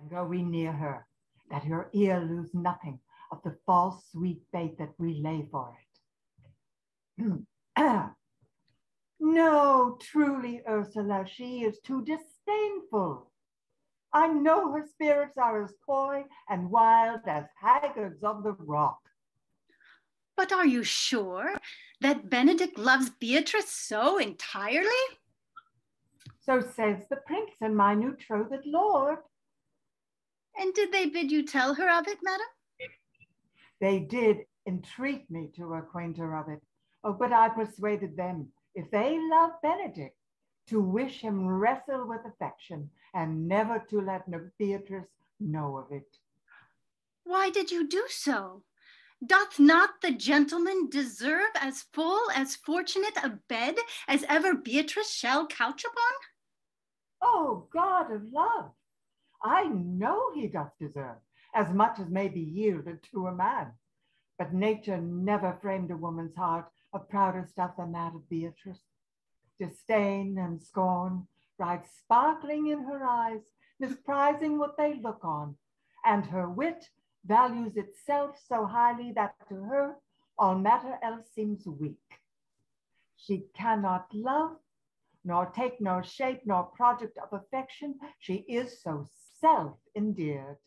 Go we near her, that her ear lose nothing of the false sweet bait that we lay for it. No, truly, Ursula, she is too disdainful. I know her spirits are as coy and wild as haggards of the rock. But are you sure that Benedict loves Beatrice so entirely? So says the prince and my betrothed lord. And did they bid you tell her of it, madam? They did entreat me to acquaint her of it. Oh, but I persuaded them, if they love Benedict, to wish him wrestle with affection and never to let Beatrice know of it. Why did you do so? Doth not the gentleman deserve as full, as fortunate a bed as ever Beatrice shall couch upon? Oh, God of love, I know he doth deserve as much as may be yielded to a man. But nature never framed a woman's heart of prouder stuff than that of Beatrice. Disdain and scorn ride sparkling in her eyes, misprizing what they look on, and her wit values itself so highly that to her all matter else seems weak. She cannot love, nor take no shape nor project of affection. She is so self-endeared.